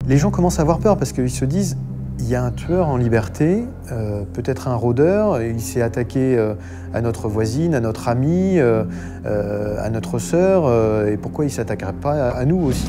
Les gens commencent à avoir peur parce qu'ils se disent il y a un tueur en liberté, peut-être un rôdeur, il s'est attaqué à notre voisine, à notre amie, à notre sœur, et pourquoi il ne s'attaquerait pas à nous aussi?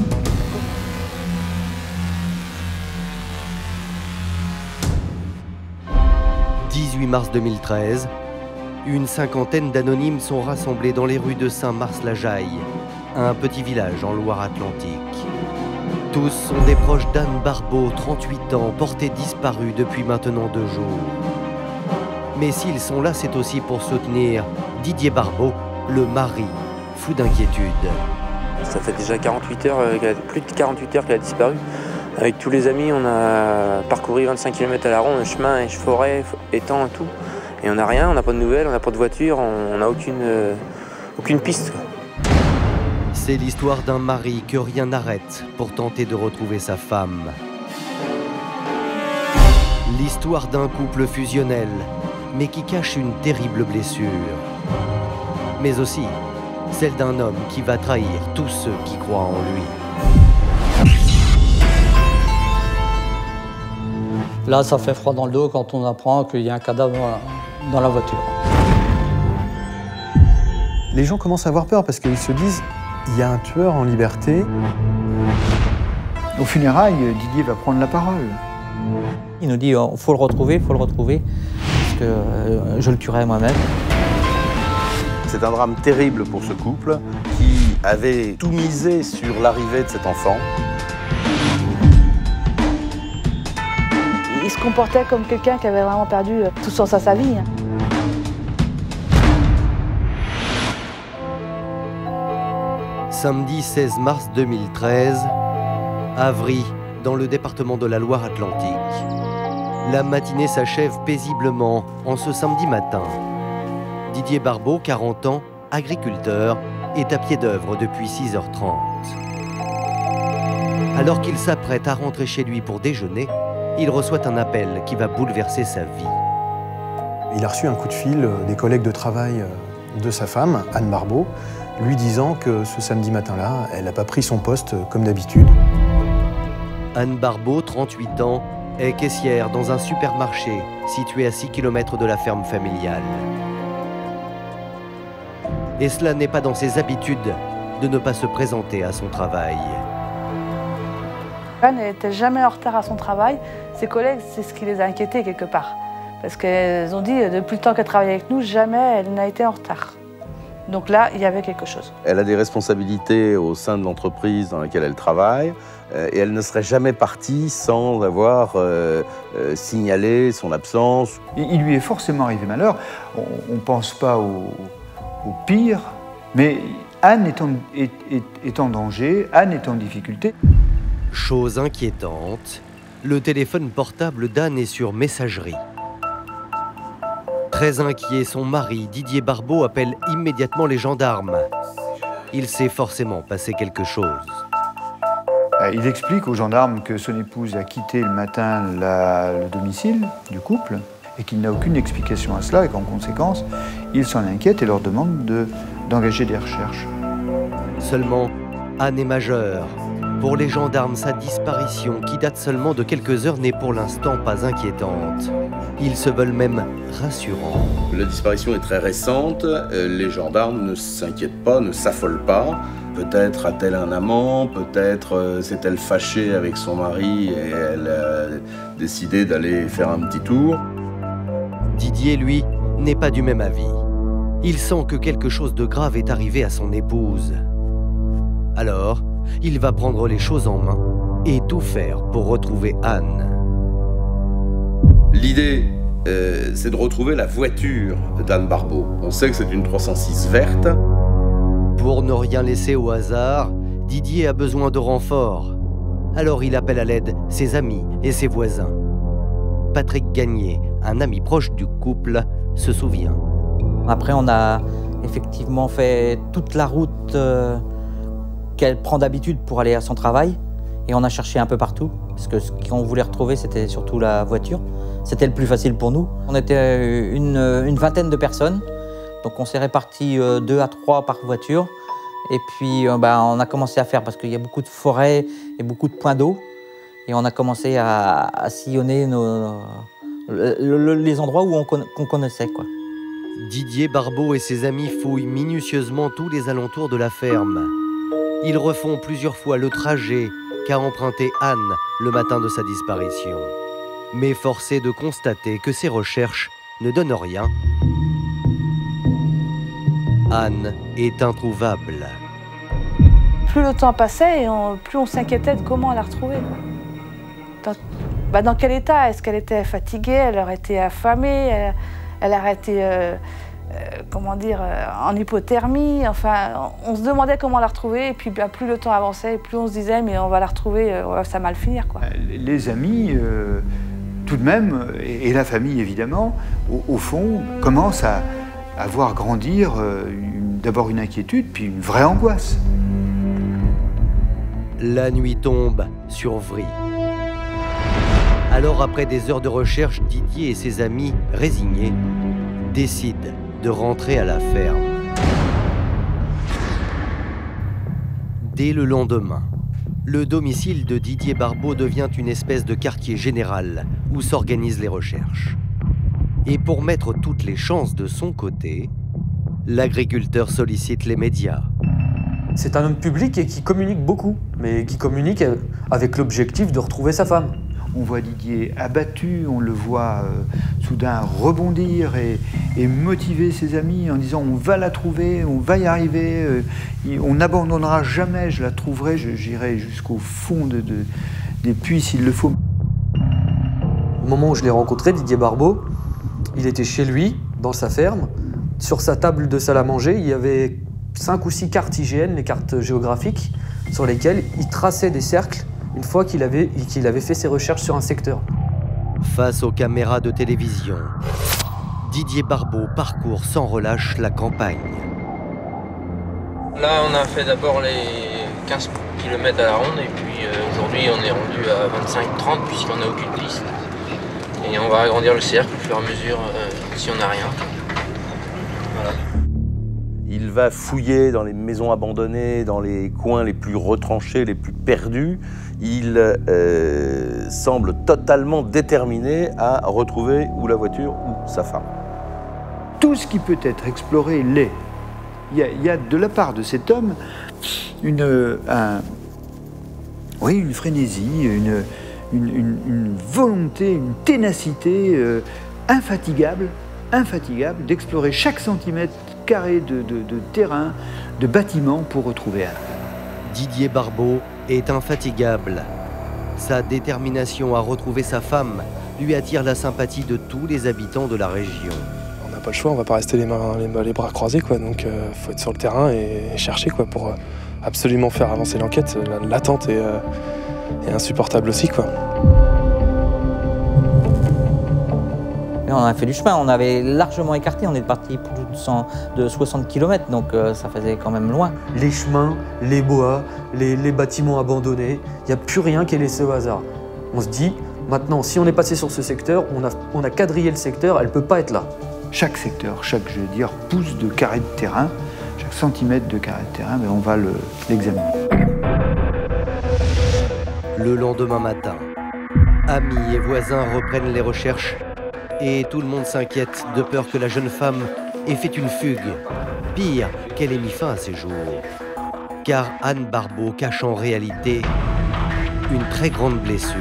« 18 mars 2013, une cinquantaine d'anonymes sont rassemblés dans les rues de Saint-Mars-la-Jaille, un petit village en Loire-Atlantique. Tous sont des proches d'Anne Barbeau, 38 ans, portée disparue depuis maintenant 2 jours. Mais s'ils sont là, c'est aussi pour soutenir Didier Barbeau, le mari, fou d'inquiétude. Ça fait déjà 48 heures, plus de 48 heures qu'elle a disparu. Avec tous les amis, on a parcouru 25 km à la ronde, chemin, forêt, étang et tout. Et on n'a rien, on n'a pas de nouvelles, on n'a pas de voiture, on n'a aucune piste. C'est l'histoire d'un mari que rien n'arrête pour tenter de retrouver sa femme. L'histoire d'un couple fusionnel, mais qui cache une terrible blessure. Mais aussi celle d'un homme qui va trahir tous ceux qui croient en lui. Là, ça fait froid dans le dos quand on apprend qu'il y a un cadavre dans la voiture. Les gens commencent à avoir peur parce qu'ils se disent il y a un tueur en liberté. Aux funérailles, Didier va prendre la parole. Il nous dit faut le retrouver, parce que je le tuerai moi-même. C'est un drame terrible pour ce couple qui avait tout misé sur l'arrivée de cet enfant. Il se comportait comme quelqu'un qui avait vraiment perdu tout sens à sa vie. Samedi 16 mars 2013, Avry, dans le département de la Loire-Atlantique. La matinée s'achève paisiblement en ce samedi matin. Didier Barbeau, 40 ans, agriculteur, est à pied d'œuvre depuis 6h30. Alors qu'il s'apprête à rentrer chez lui pour déjeuner, il reçoit un appel qui va bouleverser sa vie. Il a reçu un coup de fil des collègues de travail de sa femme, Anne Barbeau, lui disant que ce samedi matin-là, elle n'a pas pris son poste comme d'habitude. Anne Barbeau, 38 ans, est caissière dans un supermarché situé à 6 km de la ferme familiale. Et cela n'est pas dans ses habitudes de ne pas se présenter à son travail. Anne n'était jamais en retard à son travail. Ses collègues, c'est ce qui les a inquiétés quelque part. Parce qu'elles ont dit, depuis le temps qu'elle travaille avec nous, jamais elle n'a été en retard. Donc là, il y avait quelque chose. Elle a des responsabilités au sein de l'entreprise dans laquelle elle travaille et elle ne serait jamais partie sans avoir signalé son absence. Il lui est forcément arrivé malheur. On ne pense pas au pire, mais Anne est en danger, Anne est en difficulté. Chose inquiétante, le téléphone portable d'Anne est sur messagerie. Très inquiet, son mari, Didier Barbeau, appelle immédiatement les gendarmes. Il s'est forcément passé quelque chose. Il explique aux gendarmes que son épouse a quitté le matin le domicile du couple et qu'il n'a aucune explication à cela et qu'en conséquence, il s'en inquiète et leur demande d'engager des recherches. Seulement, Anne est majeure. Pour les gendarmes, sa disparition, qui date seulement de quelques heures, n'est pour l'instant pas inquiétante. Ils se veulent même rassurants. La disparition est très récente, les gendarmes ne s'inquiètent pas, ne s'affolent pas. Peut-être a-t-elle un amant, peut-être s'est-elle fâchée avec son mari et elle a décidé d'aller faire un petit tour. Didier, lui, n'est pas du même avis. Il sent que quelque chose de grave est arrivé à son épouse. Alors, il va prendre les choses en main et tout faire pour retrouver Anne. L'idée, c'est de retrouver la voiture d'Anne Barbeau. On sait que c'est une 306 verte. Pour ne rien laisser au hasard, Didier a besoin de renforts. Alors il appelle à l'aide ses amis et ses voisins. Patrick Gagné, un ami proche du couple, se souvient. Après, on a effectivement fait toute la route qu'elle prend d'habitude pour aller à son travail. Et on a cherché un peu partout, parce que ce qu'on voulait retrouver, c'était surtout la voiture. C'était le plus facile pour nous. On était une vingtaine de personnes, donc on s'est répartis 2 à 3 par voiture. Et puis on a commencé à faire, parce qu'il y a beaucoup de forêts et beaucoup de points d'eau. Et on a commencé à sillonner les endroits où qu'on connaissait, quoi. Didier Barbeau et ses amis fouillent minutieusement tous les alentours de la ferme. Ils refont plusieurs fois le trajet qu'a emprunté Anne le matin de sa disparition. Mais force est de constater que ces recherches ne donnent rien. Anne est introuvable. Plus le temps passait, et plus on s'inquiétait de comment la retrouver. Dans quel état? Est-ce qu'elle était fatiguée? Elle aurait été affamée? Elle aurait été, comment dire, en hypothermie? Enfin, on se demandait comment la retrouver, et puis plus le temps avançait, et plus on se disait, mais on va la retrouver, ça va mal finir, quoi. Les amis, tout de même, et la famille évidemment, au fond, commencent à voir grandir d'abord une inquiétude, puis une vraie angoisse. La nuit tombe sur Vry. Alors, après des heures de recherche, Didier et ses amis, résignés, décident de rentrer à la ferme. Dès le lendemain, le domicile de Didier Barbeau devient une espèce de quartier général où s'organisent les recherches. Et pour mettre toutes les chances de son côté, l'agriculteur sollicite les médias. C'est un homme public et qui communique beaucoup, mais qui communique avec l'objectif de retrouver sa femme. On voit Didier abattu, on le voit soudain rebondir et motiver ses amis en disant on va la trouver, on va y arriver, on n'abandonnera jamais, je la trouverai, j'irai jusqu'au fond des puits s'il le faut. Au moment où je l'ai rencontré, Didier Barbeau, il était chez lui, dans sa ferme. Sur sa table de salle à manger, il y avait 5 ou 6 cartes IGN, les cartes géographiques, sur lesquelles il traçait des cercles une fois qu'il avait fait ses recherches sur un secteur. Face aux caméras de télévision, Didier Barbeau parcourt sans relâche la campagne. Là, on a fait d'abord les 15 km à la ronde, et puis aujourd'hui, on est rendu à 25-30 puisqu'on n'a aucune piste. Et on va agrandir le cercle au fur et à mesure si on n'a rien. Voilà. Il va fouiller dans les maisons abandonnées, dans les coins les plus retranchés, les plus perdus. Il semble totalement déterminé à retrouver ou la voiture ou sa femme. Tout ce qui peut être exploré l'est. Il y a de la part de cet homme une frénésie, une volonté, une ténacité infatigable d'explorer chaque centimètre carré de terrain, de bâtiment pour retrouver Anne. Didier Barbeau est infatigable. Sa détermination à retrouver sa femme lui attire la sympathie de tous les habitants de la région. On n'a pas le choix, on ne va pas rester les bras croisés, quoi. Donc faut être sur le terrain et chercher, quoi, pour absolument faire avancer l'enquête. L'attente est insupportable aussi, quoi. Et on a fait du chemin, on avait largement écarté, on est parti plus de 60 km, donc ça faisait quand même loin. Les chemins, les bois, les bâtiments abandonnés, il n'y a plus rien qui est laissé au hasard. On se dit, maintenant, si on est passé sur ce secteur, on a quadrillé le secteur, elle ne peut pas être là. Chaque secteur, chaque pouce de carré de terrain, chaque centimètre de carré de terrain, on va l'examiner. Le lendemain matin, amis et voisins reprennent les recherches et tout le monde s'inquiète de peur que la jeune femme ait fait une fugue. Pire, qu'elle ait mis fin à ses jours. Car Anne Barbeau cache en réalité une très grande blessure.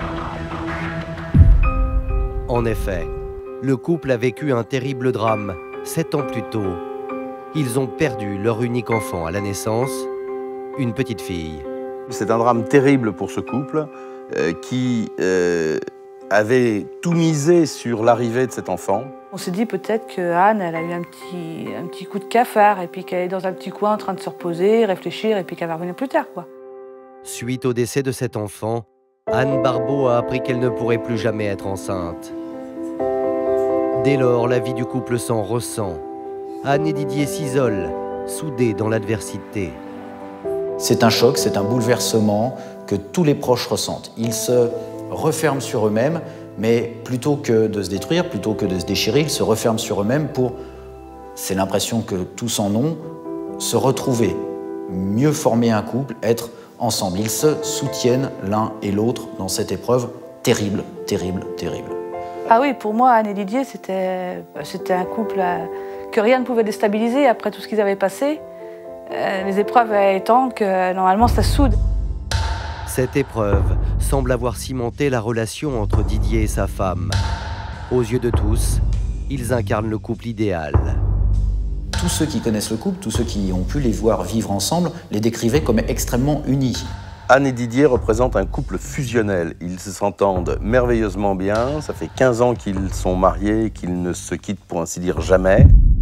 En effet, le couple a vécu un terrible drame 7 ans plus tôt. Ils ont perdu leur unique enfant à la naissance, une petite fille. C'est un drame terrible pour ce couple qui avait tout misé sur l'arrivée de cet enfant. On s'est dit peut-être que Anne, elle a eu un petit coup de cafard, et puis qu'elle est dans un petit coin en train de se reposer, réfléchir, et puis qu'elle va revenir plus tard, quoi. Suite au décès de cet enfant, Anne Barbeau a appris qu'elle ne pourrait plus jamais être enceinte. Dès lors, la vie du couple s'en ressent. Anne et Didier s'isolent, soudés dans l'adversité. C'est un choc, c'est un bouleversement que tous les proches ressentent. Ils se referment sur eux-mêmes, mais plutôt que de se détruire, plutôt que de se déchirer, ils se referment sur eux-mêmes pour, c'est l'impression que tous en ont, se retrouver, mieux former un couple, être ensemble. Ils se soutiennent l'un et l'autre dans cette épreuve terrible, terrible, terrible. Ah oui, pour moi, Anne et Didier, c'était un couple que rien ne pouvait déstabiliser après tout ce qu'ils avaient passé. Les épreuves étant que normalement ça soude. Cette épreuve semble avoir cimenté la relation entre Didier et sa femme. Aux yeux de tous, ils incarnent le couple idéal. Tous ceux qui connaissent le couple, tous ceux qui ont pu les voir vivre ensemble, les décrivaient comme extrêmement unis. Anne et Didier représentent un couple fusionnel. Ils s'entendent merveilleusement bien. Ça fait 15 ans qu'ils sont mariés et qu'ils ne se quittent pour ainsi dire jamais.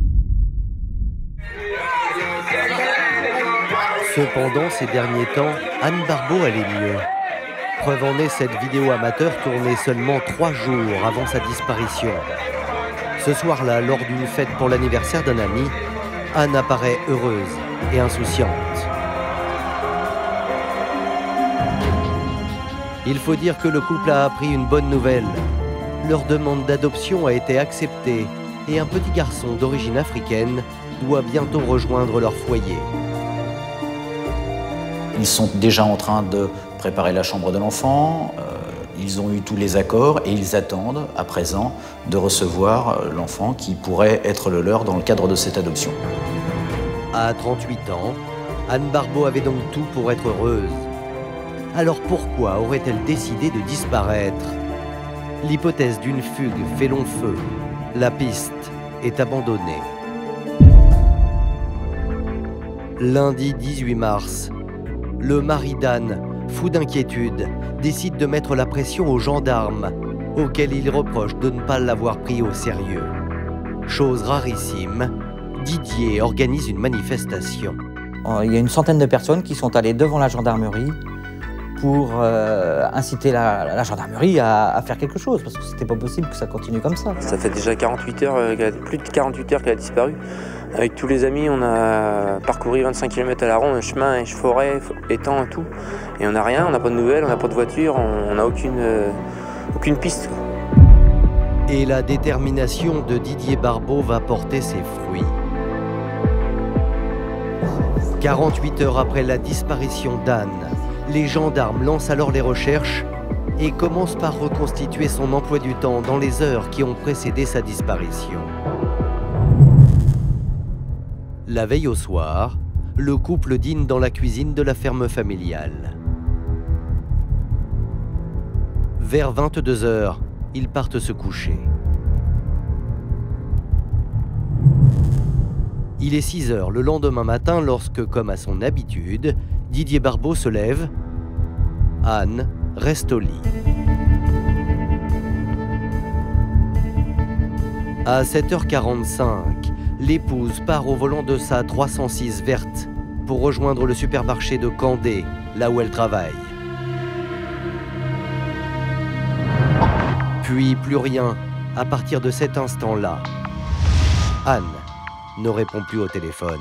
Cependant, ces derniers temps, Anne Barbeau allait mieux. Preuve en est cette vidéo amateur tournée seulement 3 jours avant sa disparition. Ce soir-là, lors d'une fête pour l'anniversaire d'un ami, Anne apparaît heureuse et insouciante. Il faut dire que le couple a appris une bonne nouvelle. Leur demande d'adoption a été acceptée et un petit garçon d'origine africaine doit bientôt rejoindre leur foyer. Ils sont déjà en train de préparer la chambre de l'enfant, ils ont eu tous les accords et ils attendent à présent de recevoir l'enfant qui pourrait être le leur dans le cadre de cette adoption. À 38 ans, Anne Barbeau avait donc tout pour être heureuse. Alors pourquoi aurait-elle décidé de disparaître? L'hypothèse d'une fugue fait long feu. La piste est abandonnée. Lundi 18 mars, le mari d'Anne, fou d'inquiétude, décide de mettre la pression aux gendarmes, auxquels il reproche de ne pas l'avoir pris au sérieux. Chose rarissime, Didier organise une manifestation. Il y a une centaine de personnes qui sont allées devant la gendarmerie pour inciter la gendarmerie à faire quelque chose, parce que c'était pas possible que ça continue comme ça. Ça fait déjà 48 heures, plus de 48 heures qu'elle a disparu. Avec tous les amis, on a parcouru 25 km à la ronde, chemin, forêt, étang et tout. Et on n'a rien, on n'a pas de nouvelles, on n'a pas de voiture, on n'a aucune piste. Et la détermination de Didier Barbeau va porter ses fruits. 48 heures après la disparition d'Anne, les gendarmes lancent alors les recherches et commencent par reconstituer son emploi du temps dans les heures qui ont précédé sa disparition. La veille au soir, le couple dîne dans la cuisine de la ferme familiale. Vers 22 h, ils partent se coucher. Il est 6 h le lendemain matin lorsque, comme à son habitude, Didier Barbeau se lève. Anne reste au lit. À 7 h 45, l'épouse part au volant de sa 306 verte pour rejoindre le supermarché de Candé, là où elle travaille. Puis plus rien à partir de cet instant-là. Anne ne répond plus au téléphone.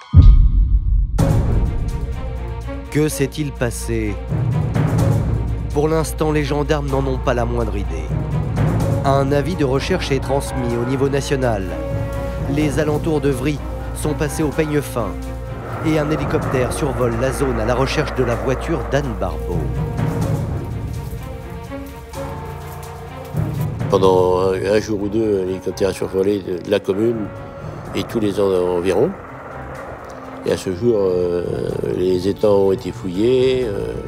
Que s'est-il passé? Pour l'instant, les gendarmes n'en ont pas la moindre idée. Un avis de recherche est transmis au niveau national. Les alentours de Vry sont passés au peigne fin et un hélicoptère survole la zone à la recherche de la voiture d'Anne Barbeau. Pendant un jour ou deux, l'hélicoptère a survolé la commune et tous les environs. Et à ce jour, les étangs ont été fouillés.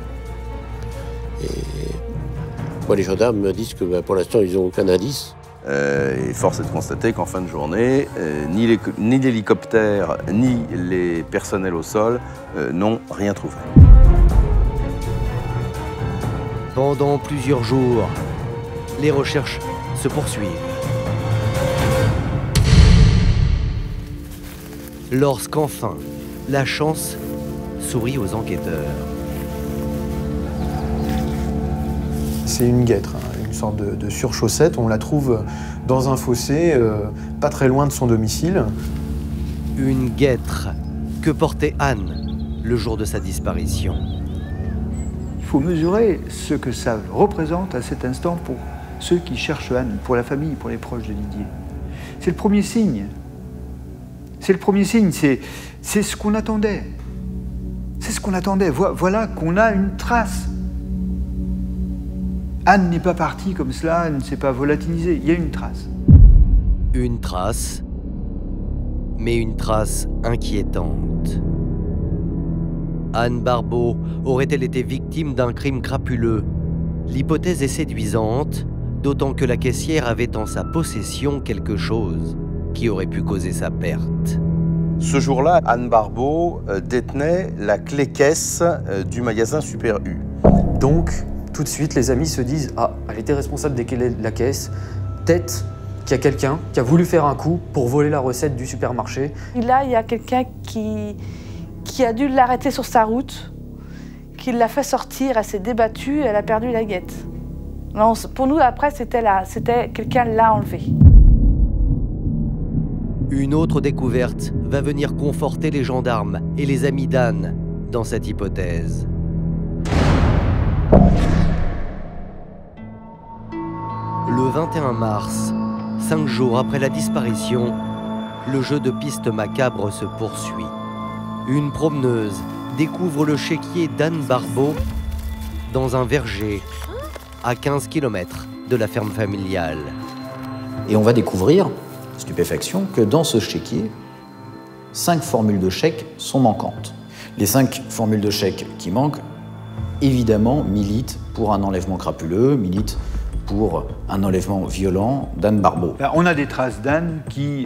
Et les gendarmes me disent que pour l'instant, ils n'ont aucun indice. Et force est de constater qu'en fin de journée, ni l'hélicoptère, ni les personnels au sol n'ont rien trouvé. Pendant plusieurs jours, les recherches se poursuivent. Lorsqu'enfin, la chance sourit aux enquêteurs. C'est une guêtre, une sorte de surchaussette. On la trouve dans un fossé, pas très loin de son domicile. Une guêtre que portait Anne le jour de sa disparition. Il faut mesurer ce que ça représente à cet instant pour ceux qui cherchent Anne, pour la famille, pour les proches de Didier. C'est le premier signe. C'est le premier signe, c'est ce qu'on attendait. C'est ce ce qu'on attendait. Voilà qu'on a une trace. Anne n'est pas partie comme cela, elle ne s'est pas volatilisée. Il y a une trace. Une trace, mais une trace inquiétante. Anne Barbeau aurait-elle été victime d'un crime crapuleux? L'hypothèse est séduisante, d'autant que la caissière avait en sa possession quelque chose qui aurait pu causer sa perte. Ce jour-là, Anne Barbeau détenait la clé caisse du magasin Super U. Donc, tout de suite, les amis se disent « Ah, elle était responsable des clés de la caisse. Peut-être qu'il y a quelqu'un qui a voulu faire un coup pour voler la recette du supermarché. » Et là, il y a quelqu'un qui a dû l'arrêter sur sa route, qui l'a fait sortir, elle s'est débattue, elle a perdu la guette. Non, pour nous, après, c'était quelqu'un l'a enlevé. Une autre découverte va venir conforter les gendarmes et les amis d'Anne dans cette hypothèse. Le 21 mars, 5 jours après la disparition, le jeu de piste macabre se poursuit. Une promeneuse découvre le chéquier d'Anne Barbeau dans un verger à 15 km de la ferme familiale. Et on va découvrir, stupéfaction, que dans ce chéquier, 5 formules de chèque sont manquantes. Les 5 formules de chèque qui manquent, évidemment, militent pour un enlèvement crapuleux, militent pour un enlèvement violent d'Anne Barbeau. On a des traces d'Anne qui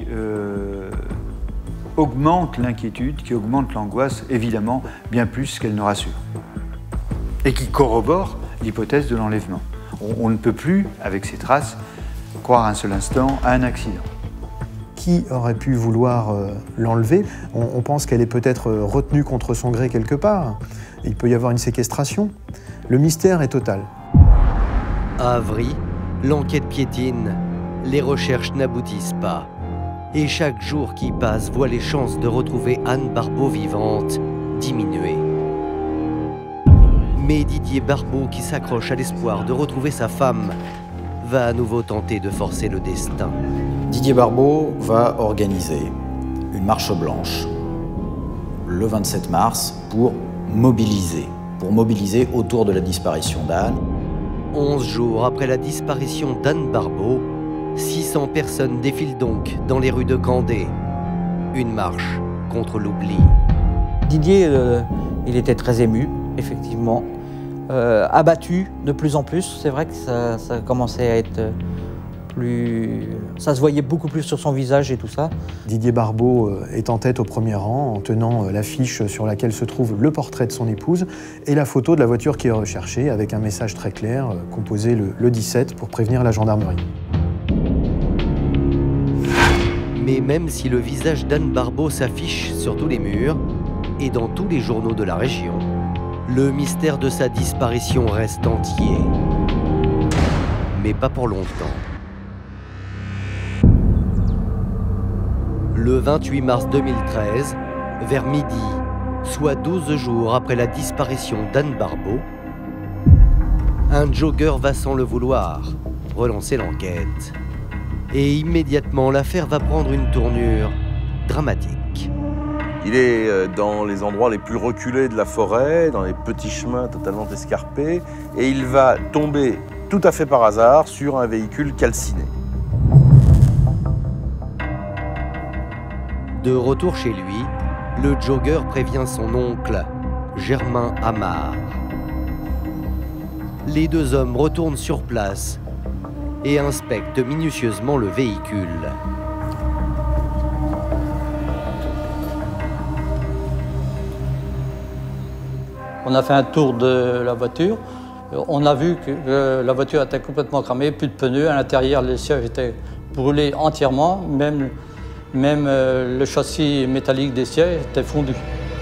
augmentent l'inquiétude, qui augmentent l'angoisse, évidemment, bien plus qu'elle ne rassure. Et qui corroborent l'hypothèse de l'enlèvement. On ne peut plus, avec ces traces, croire un seul instant à un accident. Qui aurait pu vouloir l'enlever? On pense qu'elle est peut-être retenue contre son gré quelque part. Il peut y avoir une séquestration. Le mystère est total. À Avry, l'enquête piétine, les recherches n'aboutissent pas. Et chaque jour qui passe voit les chances de retrouver Anne Barbeau vivante diminuer. Mais Didier Barbeau, qui s'accroche à l'espoir de retrouver sa femme, va à nouveau tenter de forcer le destin. Didier Barbeau va organiser une marche blanche le 27 mars pour mobiliser autour de la disparition d'Anne. 11 jours après la disparition d'Anne Barbeau, 600 personnes défilent donc dans les rues de Candé. Une marche contre l'oubli. Didier, il était très ému, effectivement. Abattu de plus en plus. C'est vrai que ça commençait à être plus... Ça se voyait beaucoup plus sur son visage et tout ça. Didier Barbeau est en tête au premier rang en tenant l'affiche sur laquelle se trouve le portrait de son épouse et la photo de la voiture qui est recherchée avec un message très clair composé le 17 pour prévenir la gendarmerie. Mais même si le visage d'Anne Barbeau s'affiche sur tous les murs et dans tous les journaux de la région, le mystère de sa disparition reste entier. Mais pas pour longtemps. Le 28 mars 2013, vers midi, soit 12 jours après la disparition d'Anne Barbeau, un jogger va sans le vouloir relancer l'enquête. Et immédiatement, l'affaire va prendre une tournure dramatique. Il est dans les endroits les plus reculés de la forêt, dans les petits chemins totalement escarpés, et il va tomber tout à fait par hasard sur un véhicule calciné. De retour chez lui, le jogger prévient son oncle, Germain Amar. Les deux hommes retournent sur place et inspectent minutieusement le véhicule. On a fait un tour de la voiture. On a vu que la voiture était complètement cramée, plus de pneus. À l'intérieur, les sièges étaient brûlés entièrement. Même le châssis métallique des sièges était fondu.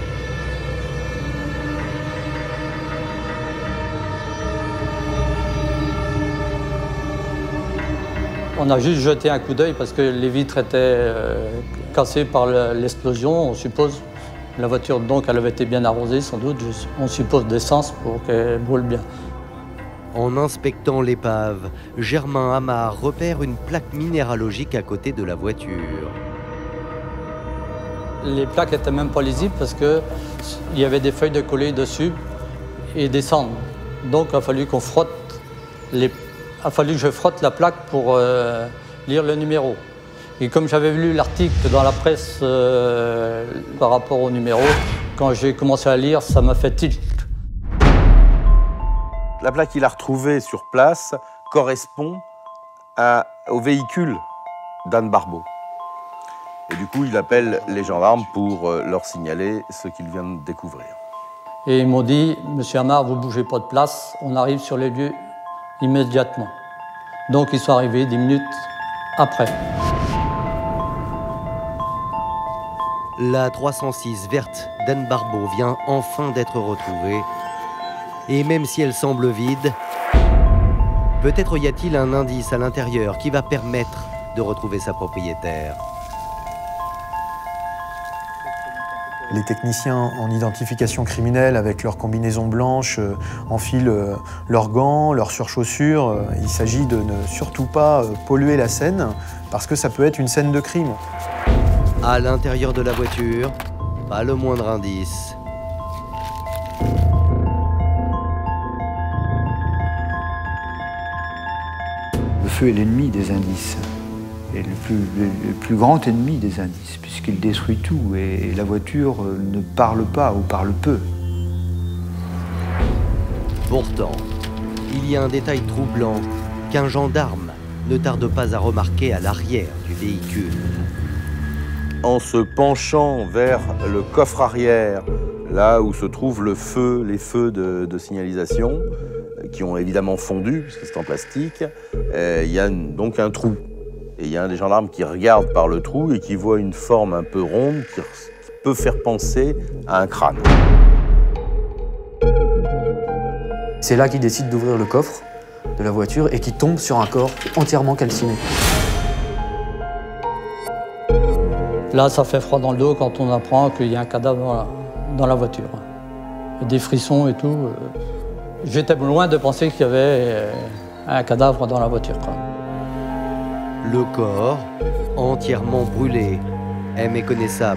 On a juste jeté un coup d'œil parce que les vitres étaient cassées par l'explosion, on suppose. La voiture, donc, elle avait été bien arrosée, sans doute. On suppose d'essence pour qu'elle brûle bien. En inspectant l'épave, Germain Amar repère une plaque minéralogique à côté de la voiture. Les plaques n'étaient même pas lisibles parce qu'il y avait des feuilles de coller dessus et des cendres. Donc il a fallu qu'on frotte que je frotte la plaque pour lire le numéro. Et comme j'avais lu l'article dans la presse par rapport au numéro, quand j'ai commencé à lire, ça m'a fait tilt. La plaque qu'il a retrouvée sur place correspond au véhicule d'Anne Barbeau. Et du coup, il appelle les gendarmes pour leur signaler ce qu'ils viennent de découvrir. Et ils m'ont dit, Monsieur Amar, vous ne bougez pas de place, on arrive sur les lieux immédiatement. Donc ils sont arrivés 10 minutes après. La 306 verte d'Anne Barbeau vient enfin d'être retrouvée. Et même si elle semble vide, peut-être y a-t-il un indice à l'intérieur qui va permettre de retrouver sa propriétaire. Les techniciens en identification criminelle, avec leurs combinaisons blanches, enfilent leurs gants, leurs surchaussures. Il s'agit de ne surtout pas polluer la scène, parce que ça peut être une scène de crime. À l'intérieur de la voiture, pas le moindre indice. Le feu est l'ennemi des indices, et le plus grand ennemi des indices, puisqu'il détruit tout, et la voiture ne parle pas ou parle peu. Pourtant, il y a un détail troublant qu'un gendarme ne tarde pas à remarquer à l'arrière du véhicule. En se penchant vers le coffre arrière, là où se trouve le feu, les feux de signalisation, qui ont évidemment fondu, puisque c'est en plastique, il y a donc un trou. Et il y a un des gendarmes qui regarde par le trou et qui voit une forme un peu ronde qui peut faire penser à un crâne. C'est là qu'il décide d'ouvrir le coffre de la voiture et qu'il tombe sur un corps entièrement calciné. Là, ça fait froid dans le dos quand on apprend qu'il y a un cadavre dans la voiture. Il y a des frissons et tout. J'étais loin de penser qu'il y avait un cadavre dans la voiture, quoi. Le corps, entièrement brûlé, est méconnaissable.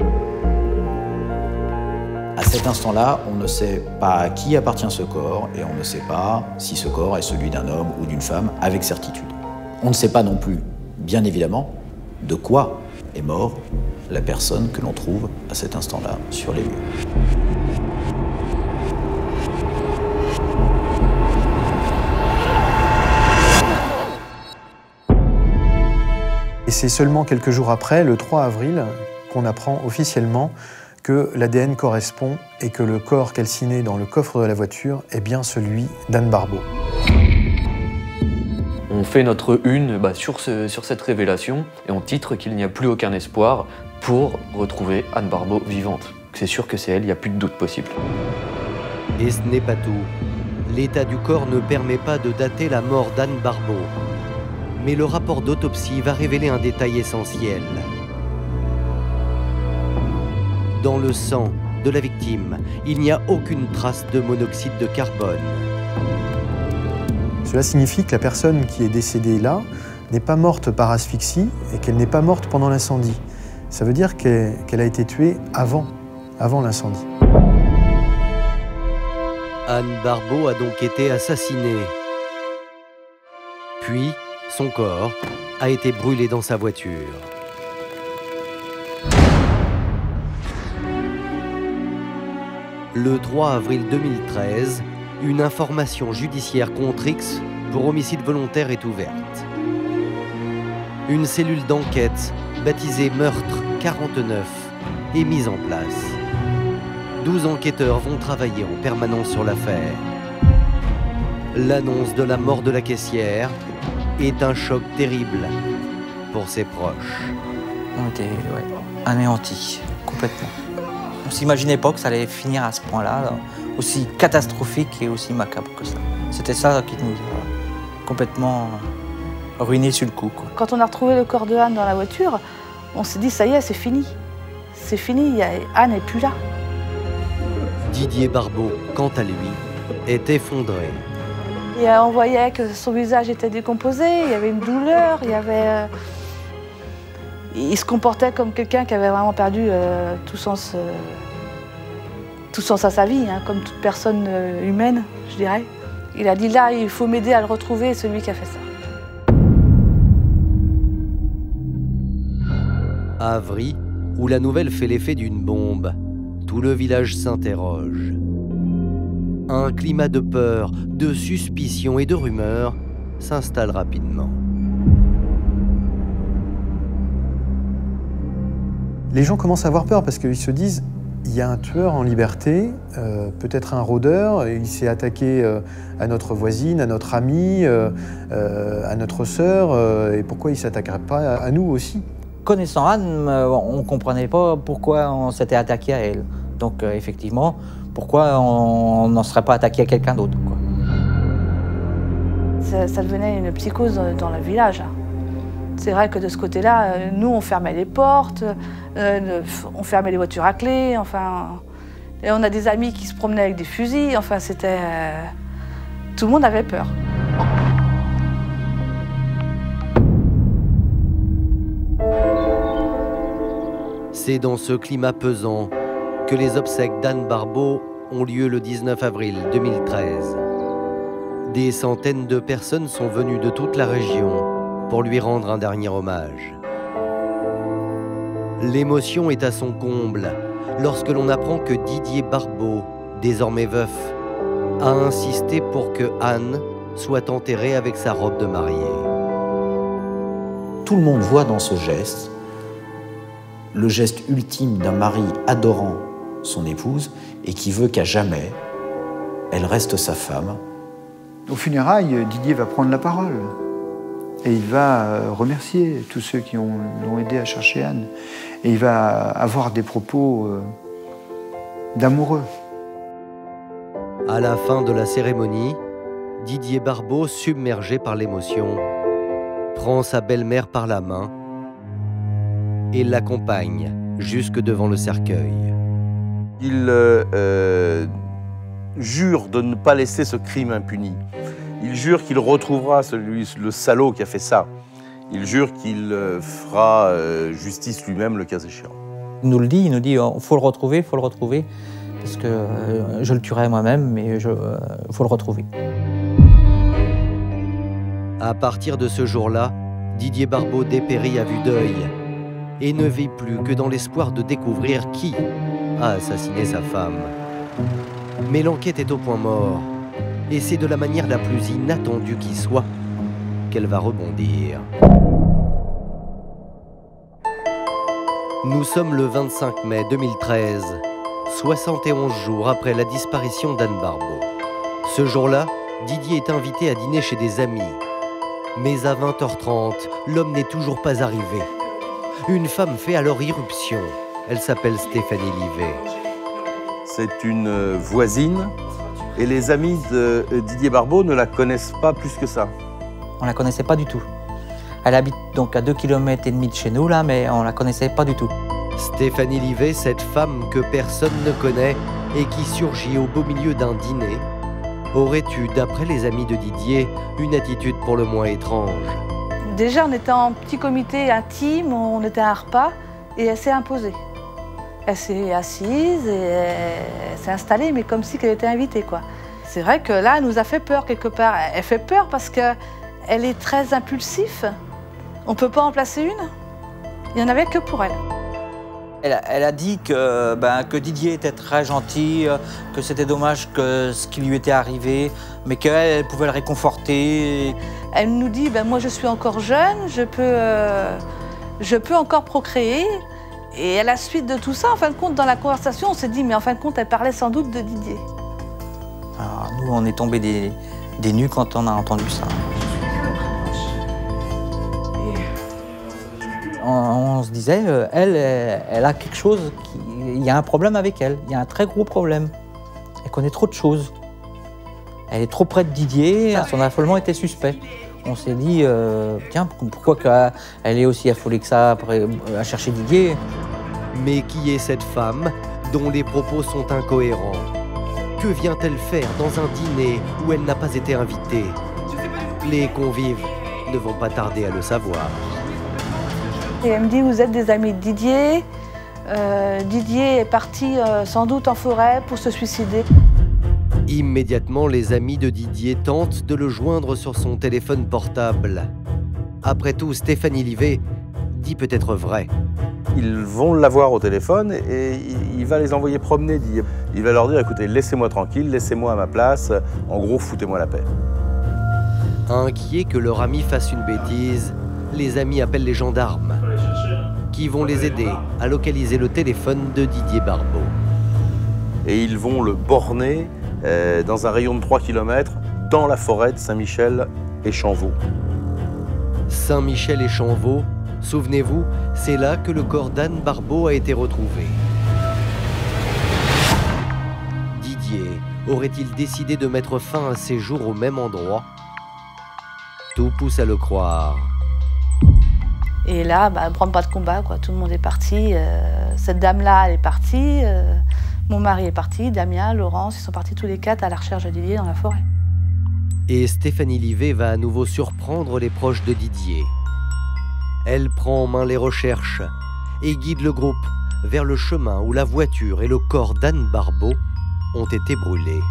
À cet instant-là, on ne sait pas à qui appartient ce corps et on ne sait pas si ce corps est celui d'un homme ou d'une femme avec certitude. On ne sait pas non plus, bien évidemment, de quoi est mort la personne que l'on trouve à cet instant-là sur les lieux. Et c'est seulement quelques jours après, le 3 avril, qu'on apprend officiellement que l'ADN correspond et que le corps calciné dans le coffre de la voiture est bien celui d'Anne Barbeau. On fait notre une sur cette révélation et on titre qu'il n'y a plus aucun espoir pour retrouver Anne Barbeau vivante. C'est sûr que c'est elle, il n'y a plus de doute possible. Et ce n'est pas tout. L'état du corps ne permet pas de dater la mort d'Anne Barbeau. Mais le rapport d'autopsie va révéler un détail essentiel. Dans le sang de la victime, il n'y a aucune trace de monoxyde de carbone. Cela signifie que la personne qui est décédée là n'est pas morte par asphyxie et qu'elle n'est pas morte pendant l'incendie. Ça veut dire qu'elle a été tuée avant l'incendie. Anne Barbeau a donc été assassinée. Puis, son corps a été brûlé dans sa voiture. Le 3 avril 2013, une information judiciaire contre X pour homicide volontaire est ouverte. Une cellule d'enquête, baptisée Meurtre 49, est mise en place. 12 enquêteurs vont travailler en permanence sur l'affaire. L'annonce de la mort de la caissière est un choc terrible pour ses proches. On était anéantis, complètement. On ne s'imaginait pas que ça allait finir à ce point-là, aussi catastrophique et aussi macabre que ça. C'était ça qui nous a complètement ruinés sur le coup, quoi. Quand on a retrouvé le corps de Anne dans la voiture, on s'est dit, ça y est, c'est fini. C'est fini, Anne n'est plus là. Didier Barbeau, quant à lui, est effondré. Et on voyait que son visage était décomposé, il y avait une douleur, il y avait Il se comportait comme quelqu'un qui avait vraiment perdu tout sens à sa vie, hein, comme toute personne humaine, je dirais. Il a dit là, il faut m'aider à le retrouver, celui qui a fait ça. À Avry, où la nouvelle fait l'effet d'une bombe, tout le village s'interroge. Un climat de peur, de suspicion et de rumeurs s'installe rapidement. Les gens commencent à avoir peur parce qu'ils se disent il y a un tueur en liberté, peut-être un rôdeur, il s'est attaqué à notre voisine, à notre amie, à notre sœur, et pourquoi il ne s'attaquerait pas à nous aussi? Connaissant Anne, on ne comprenait pas pourquoi on s'était attaqué à elle. Donc effectivement, pourquoi on n'en serait pas attaqué à quelqu'un d'autre. Ça devenait une psychose dans le village. C'est vrai que de ce côté-là, nous, on fermait les portes, on fermait les voitures à clé, enfin... Et on a des amis qui se promenaient avec des fusils, enfin, c'était... Tout le monde avait peur. C'est dans ce climat pesant que les obsèques d'Anne Barbeau ont lieu le 19 avril 2013. Des centaines de personnes sont venues de toute la région pour lui rendre un dernier hommage. L'émotion est à son comble lorsque l'on apprend que Didier Barbeau, désormais veuf, a insisté pour que Anne soit enterrée avec sa robe de mariée. Tout le monde voit dans ce geste le geste ultime d'un mari adorant son épouse et qui veut qu'à jamais, elle reste sa femme. Aux funérailles, Didier va prendre la parole et il va remercier tous ceux qui l'ont aidé à chercher Anne. Et il va avoir des propos d'amoureux. À la fin de la cérémonie, Didier Barbeau, submergé par l'émotion, prend sa belle-mère par la main et l'accompagne jusque devant le cercueil. Il jure de ne pas laisser ce crime impuni. Il jure qu'il retrouvera le salaud qui a fait ça. Il jure qu'il fera justice lui-même le cas échéant. Il nous dit, faut le retrouver, parce que je le tuerai moi-même, mais faut le retrouver. À partir de ce jour-là, Didier Barbeau dépérit à vue d'œil et ne vit plus que dans l'espoir de découvrir qui a assassiné sa femme. Mais l'enquête est au point mort, et c'est de la manière la plus inattendue qui soit qu'elle va rebondir. Nous sommes le 25 mai 2013, 71 jours après la disparition d'Anne Barbeau. Ce jour-là, Didier est invité à dîner chez des amis. Mais à 20h30, l'homme n'est toujours pas arrivé. Une femme fait alors irruption. Elle s'appelle Stéphanie Livet. C'est une voisine et les amis de Didier Barbeau ne la connaissent pas plus que ça. On la connaissait pas du tout. Elle habite donc à 2,5 km de chez nous, là, mais on la connaissait pas du tout. Stéphanie Livet, cette femme que personne ne connaît et qui surgit au beau milieu d'un dîner, aurait eu, d'après les amis de Didier, une attitude pour le moins étrange. Déjà, on était en petit comité intime, on était à un repas, et elle s'est imposée. Elle s'est assise et elle s'est installée, mais comme si elle était invitée, quoi. C'est vrai que là, elle nous a fait peur quelque part. Elle fait peur parce qu'elle est très impulsive. On ne peut pas en placer une. Il n'y en avait que pour elle. Elle a dit que Didier était très gentil, que c'était dommage que ce qui lui était arrivé, mais qu'elle pouvait le réconforter. Elle nous dit, moi je suis encore jeune, je peux encore procréer. Et à la suite de tout ça, en fin de compte, dans la conversation, on s'est dit, mais en fin de compte, elle parlait sans doute de Didier. Alors, nous, on est tombés des nues quand on a entendu ça. On se disait, elle a quelque chose, il y a un problème avec elle, il y a un très gros problème. Elle connaît trop de choses. Elle est trop près de Didier, son affolement était suspect. On s'est dit, tiens, pourquoi elle est aussi affolée que ça à chercher Didier? Mais qui est cette femme dont les propos sont incohérents? Que vient-elle faire dans un dîner où elle n'a pas été invitée? Les convives ne vont pas tarder à le savoir. Et elle me dit, vous êtes des amis de Didier. Didier est parti sans doute en forêt pour se suicider. Immédiatement, les amis de Didier tentent de le joindre sur son téléphone portable. Après tout, Stéphanie Livet dit peut-être vrai. Ils vont l'avoir au téléphone et il va les envoyer promener. Il va leur dire, écoutez, laissez-moi tranquille, laissez-moi à ma place, en gros, foutez-moi la paix. Inquiets que leur ami fasse une bêtise, les amis appellent les gendarmes, qui vont les aider à localiser le téléphone de Didier Barbeau. Et ils vont le borner dans un rayon de 3 km dans la forêt de Saint-Michel et Chanvaux. Saint-Michel et Chanvaux, souvenez-vous, c'est là que le corps d'Anne Barbeau a été retrouvé. Didier aurait-il décidé de mettre fin à ses jours au même endroit? Tout pousse à le croire. Et là, branle-bas de combat, quoi. Tout le monde est parti. Cette dame-là, elle est partie. Mon mari est parti, Damien, Laurence, ils sont partis tous les 4 à la recherche de Didier dans la forêt. Et Stéphanie Livet va à nouveau surprendre les proches de Didier. Elle prend en main les recherches et guide le groupe vers le chemin où la voiture et le corps d'Anne Barbeau ont été brûlés.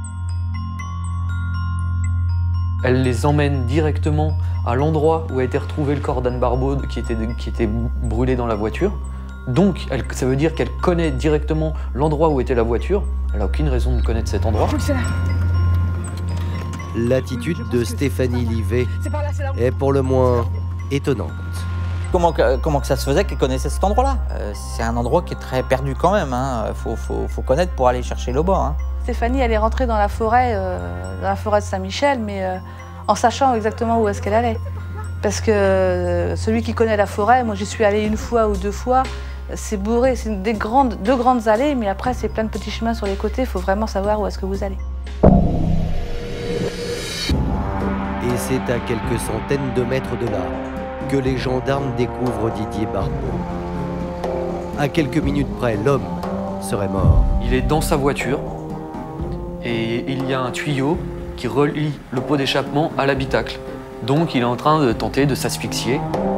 Elle les emmène directement à l'endroit où a été retrouvé le corps d'Anne Barbeau qui était brûlé dans la voiture. Donc, ça veut dire qu'elle connaît directement l'endroit où était la voiture. Elle n'a aucune raison de connaître cet endroit. L'attitude de Stéphanie Livet est pour le moins étonnante. Comment que ça se faisait qu'elle connaissait cet endroit-là? C'est un endroit qui est très perdu quand même. Faut connaître pour aller chercher le bas. Hein. Stéphanie, elle est rentrée dans la forêt de Saint-Michel, mais en sachant exactement où est-ce qu'elle allait. Parce que celui qui connaît la forêt, moi j'y suis allée 1 fois ou 2 fois, c'est bourré, c'est deux grandes allées, mais après c'est plein de petits chemins sur les côtés, il faut vraiment savoir où est-ce que vous allez. Et c'est à quelques centaines de mètres de là que les gendarmes découvrent Didier Barbeau. À quelques minutes près, l'homme serait mort. Il est dans sa voiture et il y a un tuyau qui relie le pot d'échappement à l'habitacle. Donc il est en train de tenter de s'asphyxier.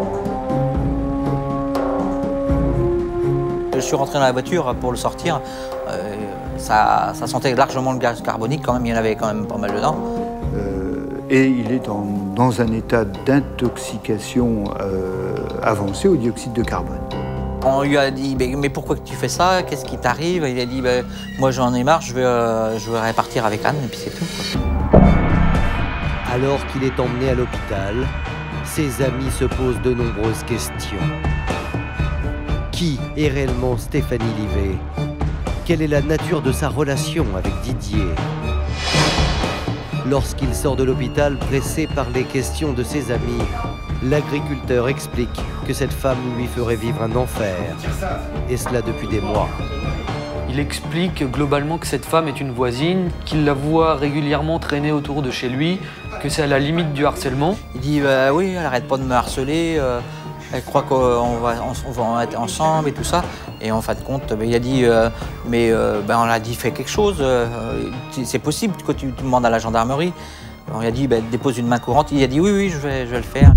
Je suis rentré dans la voiture pour le sortir. Ça sentait largement le gaz carbonique, quand même, il y en avait quand même pas mal dedans. Et il est dans un état d'intoxication avancé au dioxyde de carbone. On lui a dit, mais pourquoi tu fais ça? Qu'est-ce qui t'arrive? Il a dit, moi j'en ai marre, je vais répartir avec Anne, et puis c'est tout, quoi. Alors qu'il est emmené à l'hôpital, ses amis se posent de nombreuses questions. Qui est réellement Stéphanie Livet? Quelle est la nature de sa relation avec Didier? Lorsqu'il sort de l'hôpital, pressé par les questions de ses amis, l'agriculteur explique que cette femme lui ferait vivre un enfer, et cela depuis des mois. Il explique globalement que cette femme est une voisine, qu'il la voit régulièrement traîner autour de chez lui, que c'est à la limite du harcèlement. Il dit oui, elle arrête pas de me harceler, elle croit qu'on va être ensemble et tout ça. Et en fin de compte, il a dit on a dit fais quelque chose, c'est possible que tu demandes à la gendarmerie. On lui a dit dépose une main courante, il a dit oui, je vais le faire.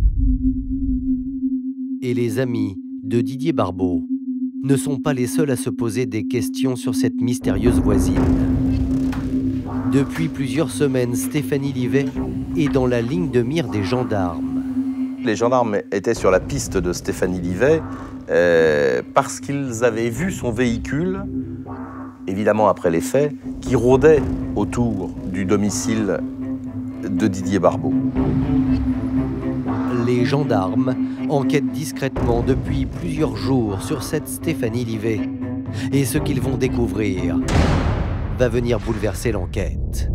Et les amis de Didier Barbeau ne sont pas les seuls à se poser des questions sur cette mystérieuse voisine. Depuis plusieurs semaines, Stéphanie Livet est dans la ligne de mire des gendarmes. Les gendarmes étaient sur la piste de Stéphanie Livet parce qu'ils avaient vu son véhicule, évidemment après les faits, qui rôdait autour du domicile de Didier Barbeau. Les gendarmes enquêtent discrètement depuis plusieurs jours sur cette Stéphanie Livet. Et ce qu'ils vont découvrir va venir bouleverser l'enquête.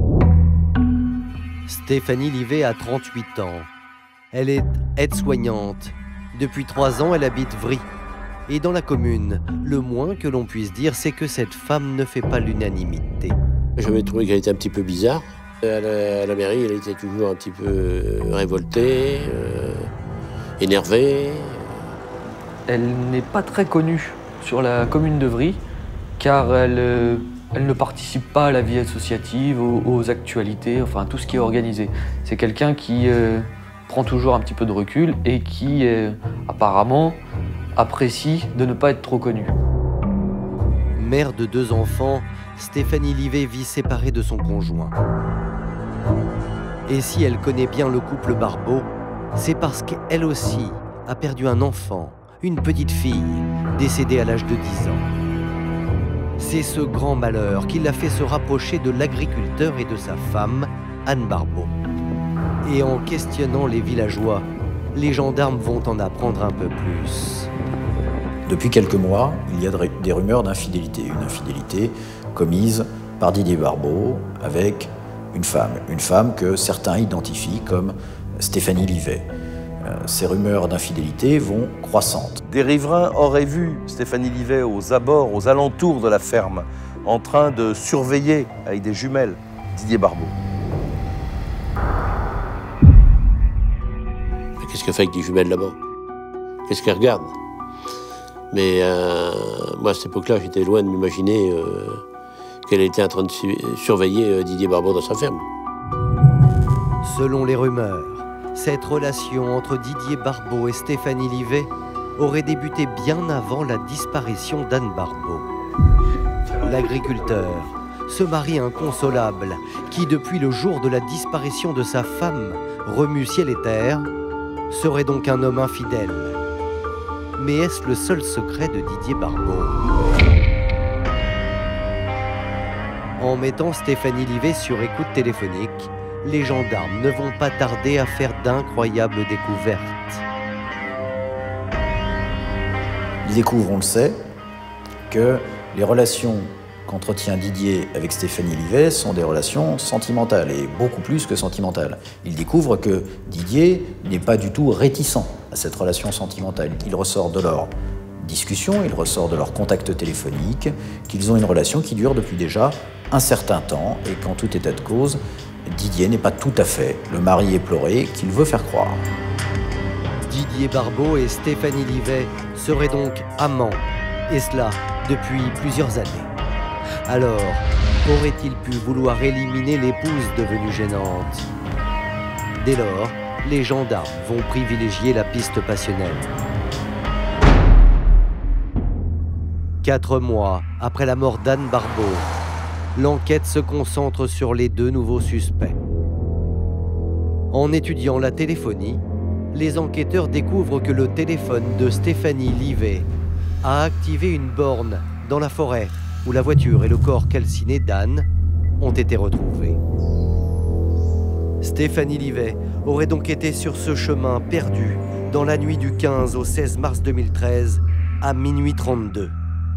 Stéphanie Livet a 38 ans. Elle est aide-soignante. Depuis 3 ans, elle habite Vry. Et dans la commune, le moins que l'on puisse dire, c'est que cette femme ne fait pas l'unanimité. J'avais trouvé qu'elle était un petit peu bizarre. À la mairie, elle était toujours un petit peu révoltée, énervée. Elle n'est pas très connue sur la commune de Vry, car elle ne participe pas à la vie associative, aux actualités, enfin tout ce qui est organisé. C'est quelqu'un qui prend toujours un petit peu de recul et qui, apparemment, apprécie de ne pas être trop connue. Mère de 2 enfants, Stéphanie Livet vit séparée de son conjoint. Et si elle connaît bien le couple Barbeau, c'est parce qu'elle aussi a perdu un enfant, une petite fille, décédée à l'âge de 10 ans. C'est ce grand malheur qui l'a fait se rapprocher de l'agriculteur et de sa femme, Anne Barbeau. Et en questionnant les villageois, les gendarmes vont en apprendre un peu plus. Depuis quelques mois, il y a des rumeurs d'infidélité. Une infidélité commise par Didier Barbeau avec une femme que certains identifient comme Stéphanie Livet. Ces rumeurs d'infidélité vont croissantes. Des riverains auraient vu Stéphanie Livet aux abords, aux alentours de la ferme, en train de surveiller avec des jumelles Didier Barbeau. Qu'est-ce qu'elle fait avec des jumelles là-bas? Qu'est-ce qu'elle regarde? Mais moi, à cette époque-là, j'étais loin de m'imaginer qu'elle était en train de surveiller Didier Barbeau dans sa ferme. Selon les rumeurs, cette relation entre Didier Barbeau et Stéphanie Livet aurait débuté bien avant la disparition d'Anne Barbeau. L'agriculteur, ce mari inconsolable qui, depuis le jour de la disparition de sa femme, remue ciel et terre, serait donc un homme infidèle. Mais est-ce le seul secret de Didier Barbeau? En mettant Stéphanie Livet sur écoute téléphonique, les gendarmes ne vont pas tarder à faire d'incroyables découvertes. Ils découvrent, on le sait, que les relations qu'entretient Didier avec Stéphanie Livet sont des relations sentimentales, et beaucoup plus que sentimentales. Ils découvrent que Didier n'est pas du tout réticent à cette relation sentimentale. Il ressort de leur discussion, il ressort de leur contact téléphonique, qu'ils ont une relation qui dure depuis déjà un certain temps, et qu'en tout état de cause, Didier n'est pas tout à fait le mari éploré qu'il veut faire croire. Didier Barbeau et Stéphanie Livet seraient donc amants, et cela depuis plusieurs années. Alors, aurait-il pu vouloir éliminer l'épouse devenue gênante? Dès lors, les gendarmes vont privilégier la piste passionnelle. 4 mois après la mort d'Anne Barbeau, l'enquête se concentre sur les 2 nouveaux suspects. En étudiant la téléphonie, les enquêteurs découvrent que le téléphone de Stéphanie Livet a activé une borne dans la forêt où la voiture et le corps calciné d'Anne ont été retrouvés. Stéphanie Livet aurait donc été sur ce chemin perdu dans la nuit du 15 au 16 mars 2013 à minuit 32.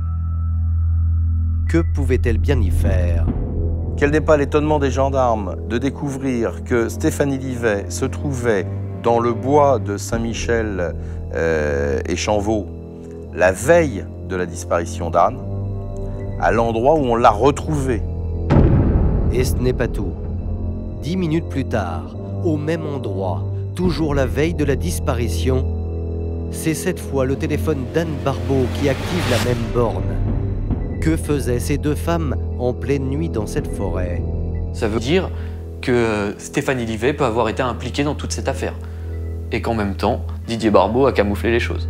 Que pouvait-elle bien y faire? Quel n'est pas l'étonnement des gendarmes de découvrir que Stéphanie Livet se trouvait dans le bois de Saint-Michel et Chanvaux la veille de la disparition d'Anne, à l'endroit où on l'a retrouvée. Et ce n'est pas tout. 10 minutes plus tard, au même endroit, toujours la veille de la disparition, c'est cette fois le téléphone d'Anne Barbeau qui active la même borne. Que faisaient ces 2 femmes en pleine nuit dans cette forêt? Ça veut dire que Stéphanie Livet peut avoir été impliquée dans toute cette affaire. Et qu'en même temps, Didier Barbeau a camouflé les choses.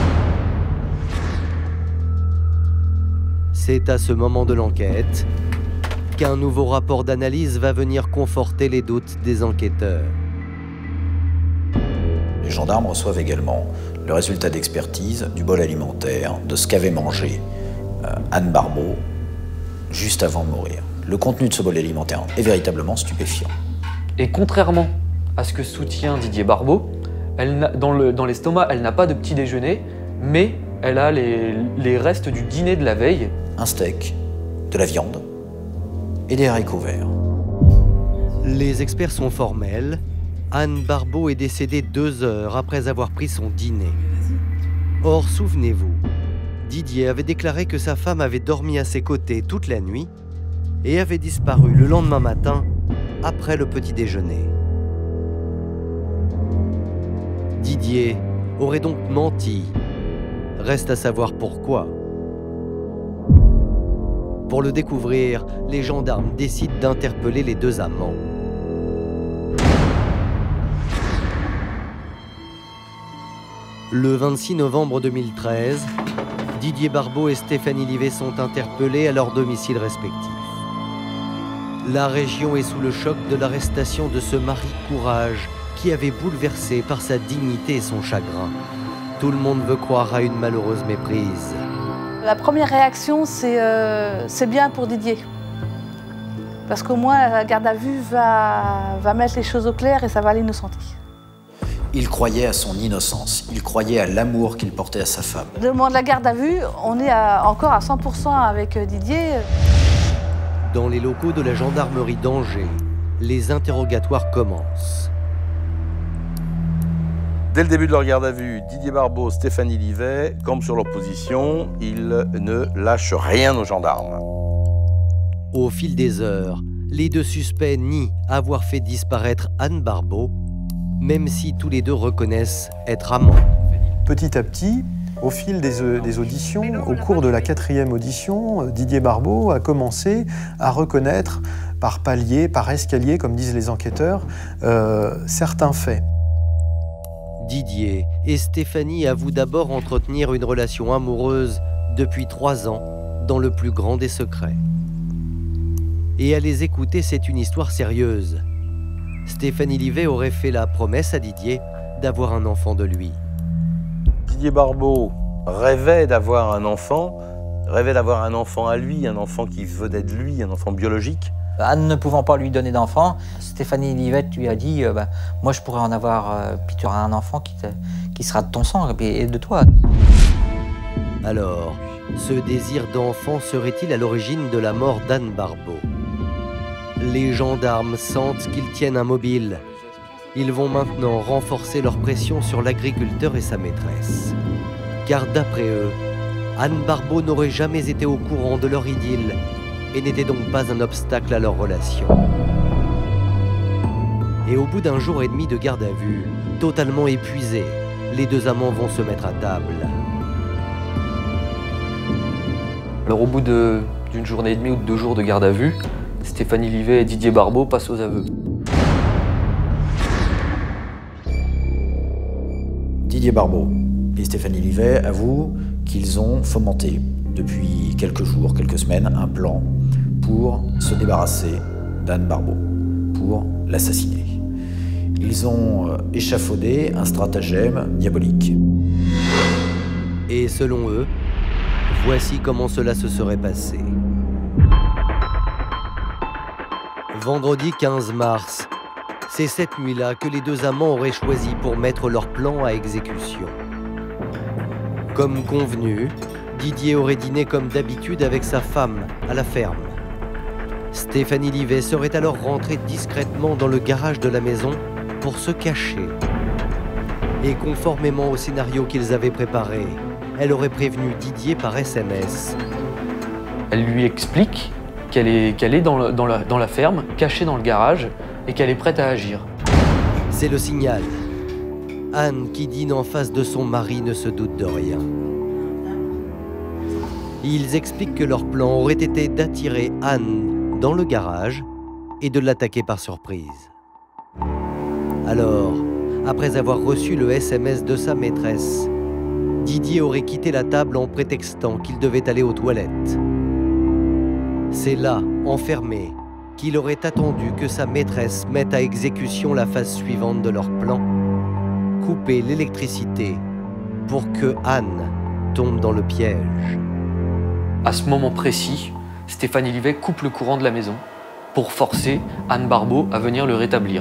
C'est à ce moment de l'enquête qu'un nouveau rapport d'analyse va venir conforter les doutes des enquêteurs. Les gendarmes reçoivent également le résultat d'expertise du bol alimentaire, de ce qu'avait mangé Anne Barbeau juste avant de mourir. Le contenu de ce bol alimentaire est véritablement stupéfiant. Et contrairement à ce que soutient Didier Barbeau, dans l'estomac, elle n'a pas de petit déjeuner, mais elle a les restes du dîner de la veille. Un steak, de la viande et des haricots verts. Les experts sont formels. Anne Barbeau est décédée 2 heures après avoir pris son dîner. Or, souvenez-vous, Didier avait déclaré que sa femme avait dormi à ses côtés toute la nuit et avait disparu le lendemain matin après le petit déjeuner. Didier aurait donc menti. Reste à savoir pourquoi. Pour le découvrir, les gendarmes décident d'interpeller les 2 amants. Le 26 novembre 2013, Didier Barbeau et Stéphanie Livet sont interpellés à leur domicile respectif. La région est sous le choc de l'arrestation de ce mari courage qui avait bouleversé par sa dignité et son chagrin. Tout le monde veut croire à une malheureuse méprise. La première réaction, c'est bien pour Didier. Parce qu'au moins, la garde à vue va mettre les choses au clair et ça va l'innocenter. Il croyait à son innocence, il croyait à l'amour qu'il portait à sa femme. Le moment de la garde à vue, on est encore à 100% avec Didier. Dans les locaux de la gendarmerie d'Angers, les interrogatoires commencent. Dès le début de leur garde à vue, Didier Barbeau, Stéphanie Livet campent sur leur position. Ils ne lâchent rien aux gendarmes. Au fil des heures, les deux suspects nient avoir fait disparaître Anne Barbeau, même si tous les deux reconnaissent être amants. Petit à petit, au fil des auditions, au cours de la 4e audition, Didier Barbeau a commencé à reconnaître par palier, par escalier, comme disent les enquêteurs, certains faits. Didier et Stéphanie avouent d'abord entretenir une relation amoureuse depuis 3 ans, dans le plus grand des secrets. Et à les écouter, c'est une histoire sérieuse. Stéphanie Livet aurait fait la promesse à Didier d'avoir un enfant de lui. Didier Barbeau rêvait d'avoir un enfant à lui, un enfant qui venait de lui, un enfant biologique. Anne ne pouvant pas lui donner d'enfant, Stéphanie Livet lui a dit moi je pourrais en avoir, puis tu auras un enfant qui sera de ton sang et de toi. Alors, ce désir d'enfant serait-il à l'origine de la mort d'Anne Barbeau? Les gendarmes sentent qu'ils tiennent un mobile. Ils vont maintenant renforcer leur pression sur l'agriculteur et sa maîtresse. Car d'après eux, Anne Barbeau n'aurait jamais été au courant de leur idylle et n'était donc pas un obstacle à leur relation. Et au bout d'1 jour et demi de garde à vue, totalement épuisés, les deux amants vont se mettre à table. Alors au bout d'une journée et demie ou de 2 jours de garde à vue, Stéphanie Livet et Didier Barbeau passent aux aveux. Didier Barbeau et Stéphanie Livet avouent qu'ils ont fomenté depuis quelques jours, quelques semaines, un plan pour se débarrasser d'Anne Barbeau, pour l'assassiner. Ils ont échafaudé un stratagème diabolique. Et selon eux, voici comment cela se serait passé. Vendredi 15 mars, c'est cette nuit-là que les deux amants auraient choisi pour mettre leur plan à exécution. Comme convenu, Didier aurait dîné comme d'habitude avec sa femme à la ferme. Stéphanie Livet serait alors rentrée discrètement dans le garage de la maison pour se cacher. Et conformément au scénario qu'ils avaient préparé, elle aurait prévenu Didier par SMS. Elle lui explique qu'elle est dans la ferme, cachée dans le garage, et qu'elle est prête à agir. C'est le signal. Anne, qui dîne en face de son mari, ne se doute de rien. Ils expliquent que leur plan aurait été d'attirer Anne dans le garage et de l'attaquer par surprise. Alors, après avoir reçu le SMS de sa maîtresse, Didier aurait quitté la table en prétextant qu'il devait aller aux toilettes. C'est là, enfermé, qu'il aurait attendu que sa maîtresse mette à exécution la phase suivante de leur plan, couper l'électricité pour que Anne tombe dans le piège. À ce moment précis, Stéphanie Livet coupe le courant de la maison pour forcer Anne Barbeau à venir le rétablir.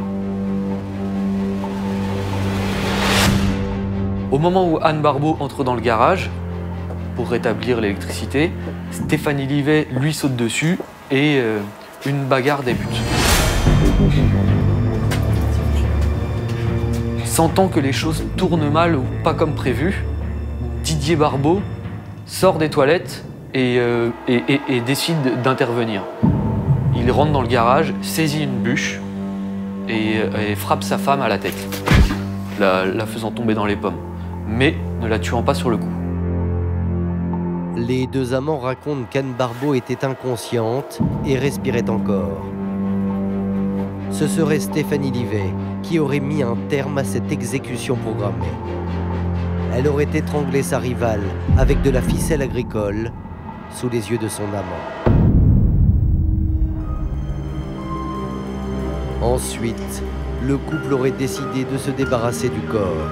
Au moment où Anne Barbeau entre dans le garage pour rétablir l'électricité, Stéphanie Livet lui saute dessus et une bagarre débute. Sentant que les choses tournent mal ou pas comme prévu, Didier Barbeau sort des toilettes et décide d'intervenir. Il rentre dans le garage, saisit une bûche et frappe sa femme à la tête, la faisant tomber dans les pommes, mais ne la tuant pas sur le coup. Les deux amants racontent qu'Anne Barbeau était inconsciente et respirait encore. Ce serait Stéphanie Livet qui aurait mis un terme à cette exécution programmée. elle aurait étranglé sa rivale avec de la ficelle agricole sous les yeux de son amant. Ensuite, le couple aurait décidé de se débarrasser du corps.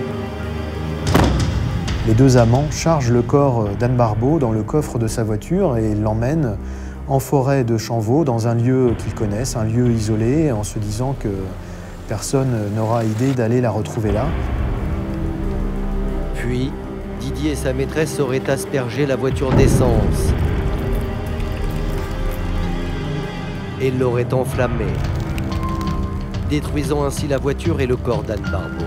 Les deux amants chargent le corps d'Anne Barbeau dans le coffre de sa voiture et l'emmènent en forêt de Chanvaux, dans un lieu qu'ils connaissent, un lieu isolé, en se disant que personne n'aura idée d'aller la retrouver là. Puis, Didier et sa maîtresse auraient aspergé la voiture d'essence et l'auraient enflammée, détruisant ainsi la voiture et le corps d'Anne Barbeau.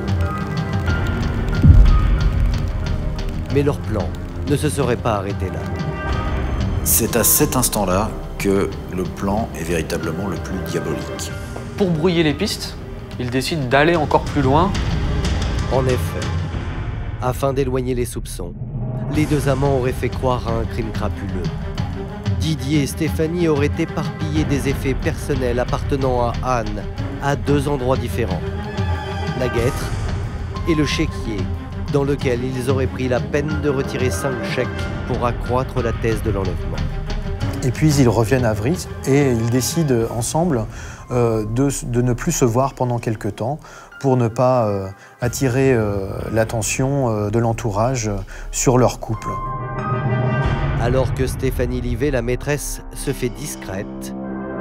Mais leur plan ne se serait pas arrêté là. C'est à cet instant-là que le plan est véritablement le plus diabolique. Pour brouiller les pistes, ils décident d'aller encore plus loin. En effet, afin d'éloigner les soupçons, les deux amants auraient fait croire à un crime crapuleux. Didier et Stéphanie auraient éparpillé des effets personnels appartenant à Anne à deux endroits différents. La guêtre et le chéquier, dans lequel ils auraient pris la peine de retirer 5 chèques pour accroître la thèse de l'enlèvement. Et puis ils reviennent à Vries et ils décident ensemble de ne plus se voir pendant quelque temps pour ne pas attirer l'attention de l'entourage sur leur couple. Alors que Stéphanie Livet, la maîtresse, se fait discrète,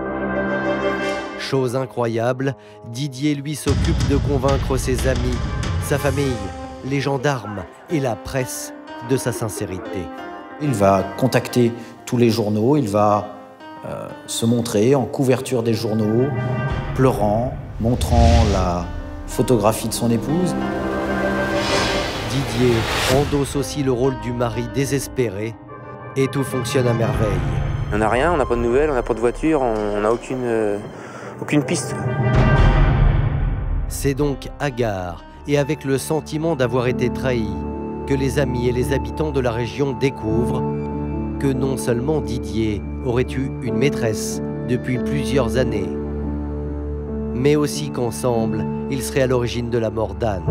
chose incroyable, Didier, lui, s'occupe de convaincre ses amis, sa famille, les gendarmes et la presse de sa sincérité. Il va contacter tous les journaux, il va se montrer en couverture des journaux, pleurant, montrant la photographie de son épouse. Didier endosse aussi le rôle du mari désespéré et tout fonctionne à merveille. On n'a rien, on n'a pas de nouvelles, on n'a pas de voiture, on n'a aucune piste. C'est donc hagard et avec le sentiment d'avoir été trahi que les amis et les habitants de la région découvrent que non seulement Didier aurait eu une maîtresse depuis plusieurs années, mais aussi qu'ensemble, ils seraient à l'origine de la mort d'Anne.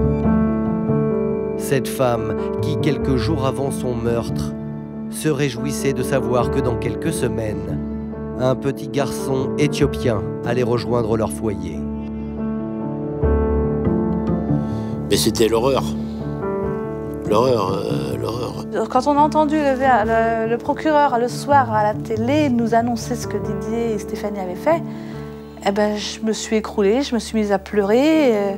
Cette femme qui, quelques jours avant son meurtre, se réjouissait de savoir que dans quelques semaines, un petit garçon éthiopien allait rejoindre leur foyer. Mais c'était l'horreur. L'horreur. Quand on a entendu le procureur le soir à la télé nous annoncer ce que Didier et Stéphanie avaient fait, eh ben, je me suis écroulée, je me suis mise à pleurer.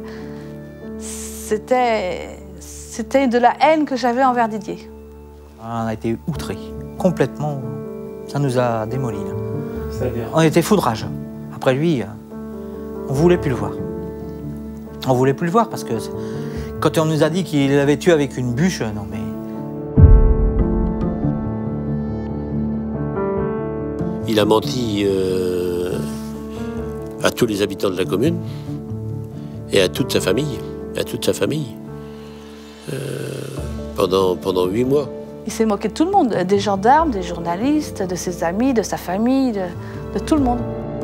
C'était de la haine que j'avais envers Didier. On a été outrés, complètement. Ça nous a démolis. On était foudrage. Après lui, on ne voulait plus le voir. On ne voulait plus le voir parce que quand on nous a dit qu'il l'avait tué avec une bûche, non mais... Il a menti à tous les habitants de la commune et à toute sa famille. Pendant 8 mois. Il s'est moqué de tout le monde, des gendarmes, des journalistes, de ses amis, de sa famille, de tout le monde.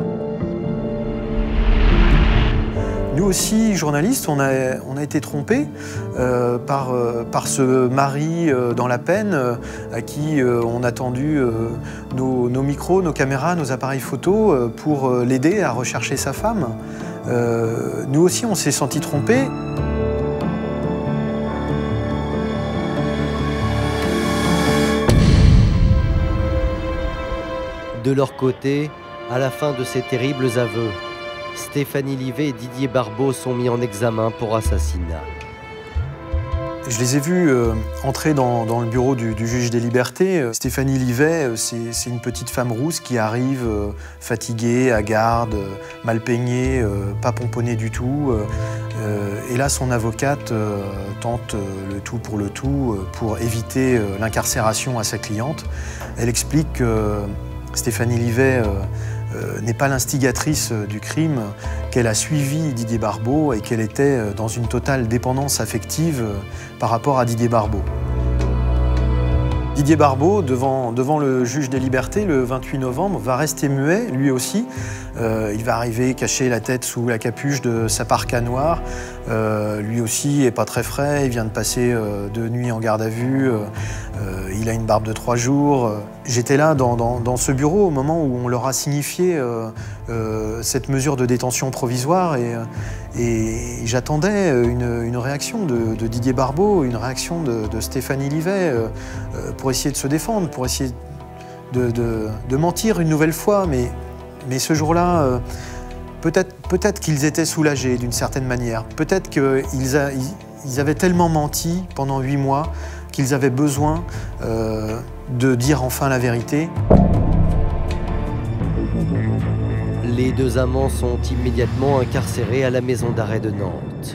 Nous aussi, journalistes, on a été trompés par ce mari dans la peine à qui on a tendu nos micros, nos caméras, nos appareils photo pour l'aider à rechercher sa femme. Nous aussi, on s'est sentis trompés. De leur côté, à la fin de ces terribles aveux, Stéphanie Livet et Didier Barbeau sont mis en examen pour assassinat. Je les ai vus entrer dans le bureau du juge des libertés. Stéphanie Livet, c'est une petite femme rousse qui arrive fatiguée, hagarde, mal peignée, pas pomponnée du tout. Et là, son avocate tente le tout pour éviter l'incarcération à sa cliente. Elle explique que Stéphanie Livet n'est pas l'instigatrice du crime, qu'elle a suivi Didier Barbeau et qu'elle était dans une totale dépendance affective par rapport à Didier Barbeau. Didier Barbeau, devant le juge des libertés, le 28 novembre, va rester muet, lui aussi. Il va arriver cacher la tête sous la capuche de sa parka noire Lui aussi est pas très frais, il vient de passer 2 nuits en garde à vue, il a une barbe de 3 jours. J'étais là dans ce bureau au moment où on leur a signifié cette mesure de détention provisoire et j'attendais une réaction de Didier Barbeau, une réaction de Stéphanie Livet pour essayer de se défendre, pour essayer de mentir une nouvelle fois. Mais ce jour-là, peut-être qu'ils étaient soulagés d'une certaine manière. Peut-être qu'ils avaient tellement menti pendant 8 mois qu'ils avaient besoin de dire enfin la vérité. Les 2 amants sont immédiatement incarcérés à la maison d'arrêt de Nantes.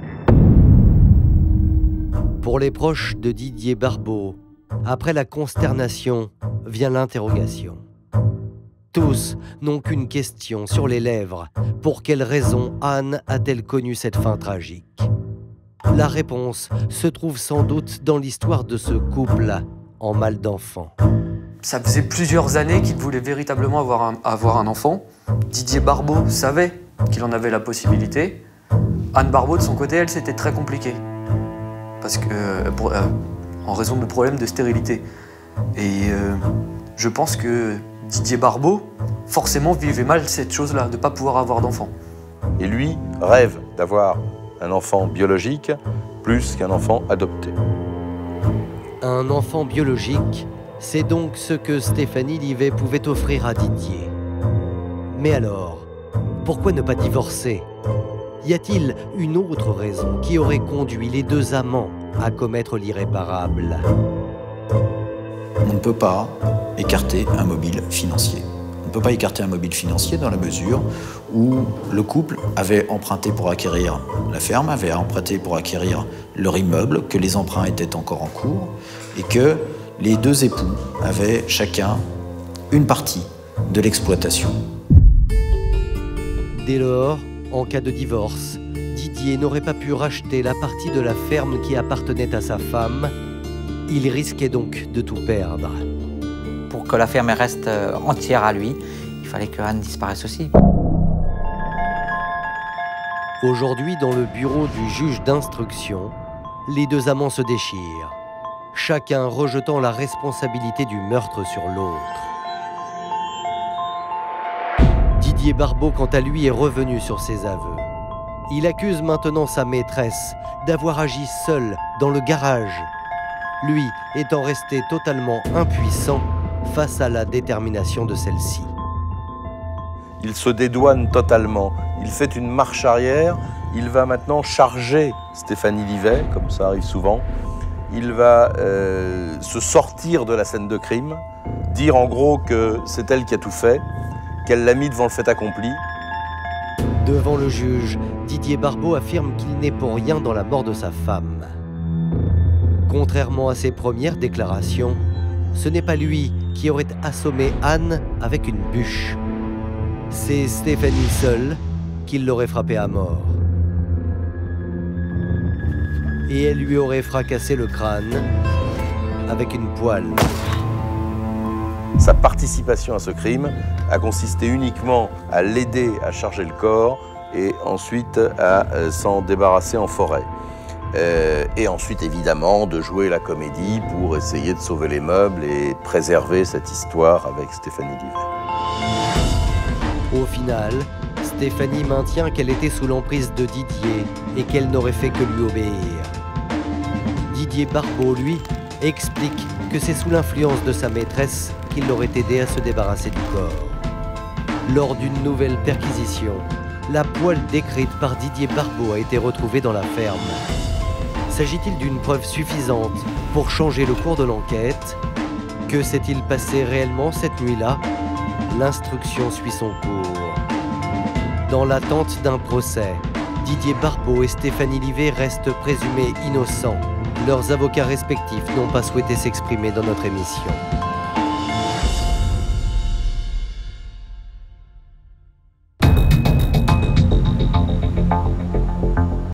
Pour les proches de Didier Barbeau, après la consternation vient l'interrogation. Tous n'ont qu'une question sur les lèvres. Pour quelle raison Anne a-t-elle connu cette fin tragique? La réponse se trouve sans doute dans l'histoire de ce couple en mal d'enfant. Ça faisait plusieurs années qu'il voulait véritablement avoir un enfant. Didier Barbeau savait qu'il en avait la possibilité. Anne Barbeau, de son côté, elle, c'était très compliqué. Parce que, en raison de problèmes de stérilité. Et je pense que Didier Barbeau, forcément, vivait mal cette chose-là, de ne pas pouvoir avoir d'enfant. Et lui rêve d'avoir un enfant biologique plus qu'un enfant adopté. Un enfant biologique, c'est donc ce que Stéphanie Livet pouvait offrir à Didier. Mais alors, pourquoi ne pas divorcer? Y a-t-il une autre raison qui aurait conduit les 2 amants à commettre l'irréparable? On ne peut pas écarter un mobile financier. On ne peut pas écarter un mobile financier dans la mesure où le couple avait emprunté pour acquérir la ferme, avait emprunté pour acquérir leur immeuble, que les emprunts étaient encore en cours et que les 2 époux avaient chacun une partie de l'exploitation. Dès lors, en cas de divorce, Didier n'aurait pas pu racheter la partie de la ferme qui appartenait à sa femme. Il risquait donc de tout perdre. Pour que la ferme reste entière à lui, il fallait que Anne disparaisse aussi. Aujourd'hui, dans le bureau du juge d'instruction, les 2 amants se déchirent, chacun rejetant la responsabilité du meurtre sur l'autre. Didier Barbeau, quant à lui, est revenu sur ses aveux. Il accuse maintenant sa maîtresse d'avoir agi seule dans le garage, lui étant resté totalement impuissant face à la détermination de celle-ci. Il se dédouane totalement, il fait une marche arrière, il va maintenant charger Stéphanie Livet, comme ça arrive souvent. Il va se sortir de la scène de crime, dire en gros que c'est elle qui a tout fait, qu'elle l'a mis devant le fait accompli. Devant le juge, Didier Barbeau affirme qu'il n'est pour rien dans la mort de sa femme. Contrairement à ses premières déclarations, ce n'est pas lui qui aurait assommé Anne avec une bûche. C'est Stéphanie seule qui l'aurait frappée à mort. Et elle lui aurait fracassé le crâne avec une poêle. Sa participation à ce crime a consisté uniquement à l'aider à charger le corps et ensuite à s'en débarrasser en forêt. Et ensuite, évidemment, de jouer la comédie pour essayer de sauver les meubles et préserver cette histoire avec Stéphanie Livet. Au final, Stéphanie maintient qu'elle était sous l'emprise de Didier et qu'elle n'aurait fait que lui obéir. Didier Barbeau, lui, explique que c'est sous l'influence de sa maîtresse qu'il l'aurait aidé à se débarrasser du corps. Lors d'une nouvelle perquisition, la poêle décrite par Didier Barbeau a été retrouvée dans la ferme. S'agit-il d'une preuve suffisante pour changer le cours de l'enquête? Que s'est-il passé réellement cette nuit-là? L'instruction suit son cours. Dans l'attente d'un procès, Didier Barbeau et Stéphanie Livet restent présumés innocents. Leurs avocats respectifs n'ont pas souhaité s'exprimer dans notre émission.